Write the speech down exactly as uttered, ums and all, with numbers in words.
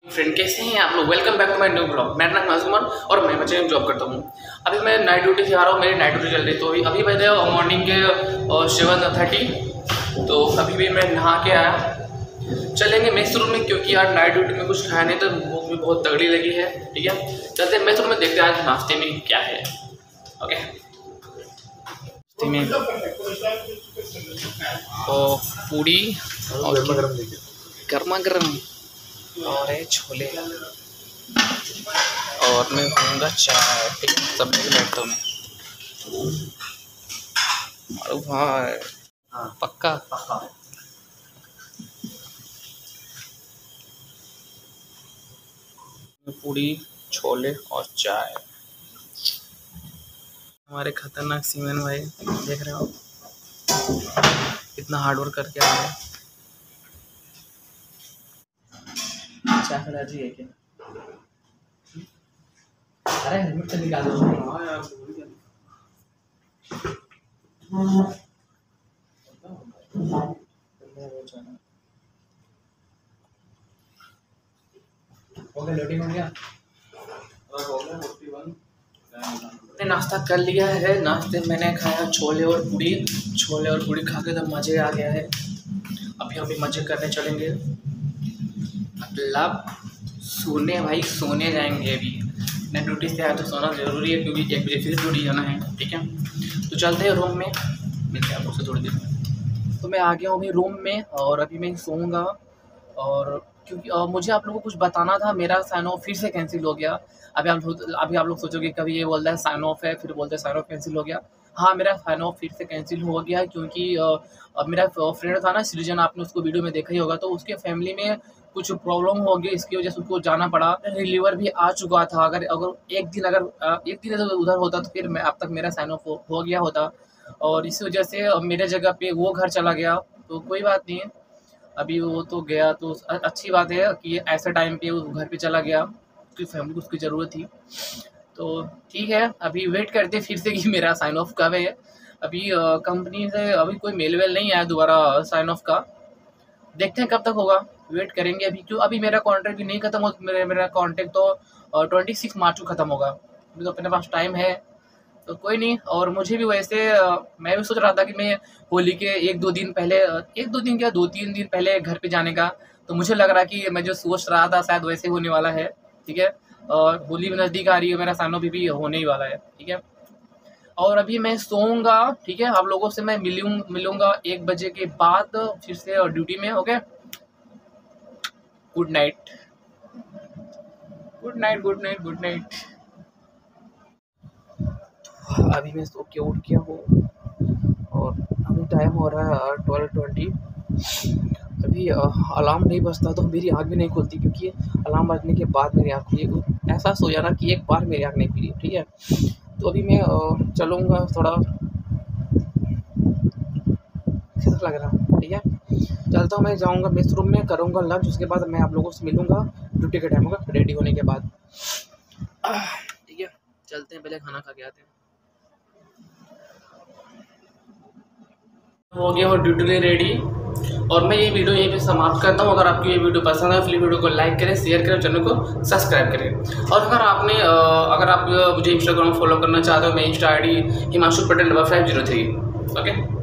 Friend कैसे हैं आप लोग। Welcome back to my new blog. मेरा नाम आजमन और मैं बच्चे में जॉब करता हूँ। अभी मैं नाइट ड्यूटी से आ रहा हूँ, मेरी नाइट ड्यूटी चल रही है। तो अभी बजे मॉर्निंग के सेवन थर्टी। तो अभी भी मैं नहा के आया, चलेंगे मेस रूम में क्योंकि यार नाइट ड्यूटी में कुछ खाया नहीं तो भूख भी बहुत तगड़ी लगी है। ठीक है, चलते हैं मेस रूम में, देखते हैं आज नाश्ते में क्या है। ओके, में तो पूड़ी और गर्मा गर्म और है छोले और मैं पीऊँगा चाय। ठीक है, सब लोग बैठता हूँ मैं। अरे भाई पक्का पूड़ी छोले और चाय। हमारे खतरनाक सीमेन भाई देख रहे हो, इतना हार्ड वर्क करके आ रहे हैं। चाय राजी है क्या? अरे हेलमेट तो निकालो। हाँ यार, ओके लोडिंग हो गया। मैंने नाश्ता कर लिया है। नाश्ते मैंने खाया छोले और पूड़ी। छोले और पूड़ी खा के तो मज़े आ गया है। अभी हम भी मज़े करने चलेंगे, मतलब सोने भाई, सोने जाएंगे अभी। मैं ड्यूटी से आया तो सोना ज़रूरी है क्योंकि एक बजे फिर ड्यूटी जाना है। ठीक है, तो चलते हैं रूम में, मिलते हैं आपको थोड़ी देर में। तो मैं आ गया हूँ अभी रूम में और अभी मैं सोऊंगा। और क्योंकि आ, मुझे आप लोगों को कुछ बताना था, मेरा साइन ऑफ फिर से कैंसिल हो गया। अभी आप अभी आप लोग सोचोगे कभी ये बोलता है साइन ऑफ है, फिर बोलते हैं साइन ऑफ कैंसिल हो गया। हाँ, मेरा साइन ऑफ फिर से कैंसिल हो गया है क्योंकि आ, मेरा फ्रेंड था ना सृजन, आपने उसको वीडियो में देखा ही होगा। तो उसके फैमिली में कुछ प्रॉब्लम हो गई, इसकी वजह से उसको जाना पड़ा। रिलीवर भी आ चुका था। अगर अगर एक दिन अगर एक दिन अगर उधर होता तो फिर मैं अब तक मेरा साइन ऑफ हो, हो गया होता। और इसी वजह से मेरे जगह पे वो घर चला गया। तो कोई बात नहीं, अभी वो तो गया तो अच्छी बात है कि ऐसे टाइम पे वो घर पे चला गया, उसकी फैमिली को उसकी ज़रूरत थी। तो ठीक है, अभी वेट करते फिर से कि मेरा साइन ऑफ कब है। अभी कंपनी से अभी कोई मेल वेल नहीं आया दोबारा साइन ऑफ का, देखते हैं कब तक होगा, वेट करेंगे अभी। क्यों अभी मेरा कॉन्ट्रैक्ट भी नहीं खत्म हो, मेरा मेरा कॉन्ट्रैक्ट तो ट्वेंटी सिक्स मार्च को ख़त्म होगा। अभी तो अपने पास टाइम है, तो कोई नहीं। और मुझे भी वैसे मैं भी सोच रहा था कि मैं होली के एक दो दिन पहले, एक दो दिन क्या दो तीन दिन पहले घर पे जाने का। तो मुझे लग रहा कि मैं जो सोच रहा था शायद वैसे होने वाला है। ठीक है, और होली में नज़दीक आ रही है, मेरा साइन ऑफ भी होने ही वाला है। ठीक है, और अभी मैं सोऊंगा। ठीक है, आप लोगों से मैं मिलूँ मिलूँगा एक बजे के बाद फिर से ड्यूटी में। Okay, good night good night good night good night. अभी मैं सो के उठ गया हूँ और अभी टाइम हो रहा है ट्वेल्व ट्वेंटी। अभी अलार्म नहीं बजता तो मेरी आँख भी नहीं खुलती, क्योंकि अलार्म बजने के बाद मेरी आँख खुली। ऐसा सो जाना कि एक बार मेरी आँख नहीं खुली। ठीक है, तो अभी मैं चलूँगा, थोड़ा कैसा लग रहा। ठीक है, चलता हूँ, मैं जाऊँगा मेस रूम में, करूँगा लंच, उसके बाद मैं आप लोगों से मिलूँगा ड्यूटी के टाइम होगा रेडी होने के बाद। ठीक है, चलते हैं, पहले खाना खा के आते हैं। हो गया हो ड्यूटी के रेडी और मैं ये वीडियो यहीं पे समाप्त करता हूँ। अगर आपको ये वीडियो पसंद है फिर वीडियो को लाइक करें, शेयर करें, चैनल को सब्सक्राइब करें। और अगर आपने अगर आप मुझे इंस्टाग्राम फॉलो करना चाहते हो, मैं insta I D Himanshu Patel double five zero three. Okay.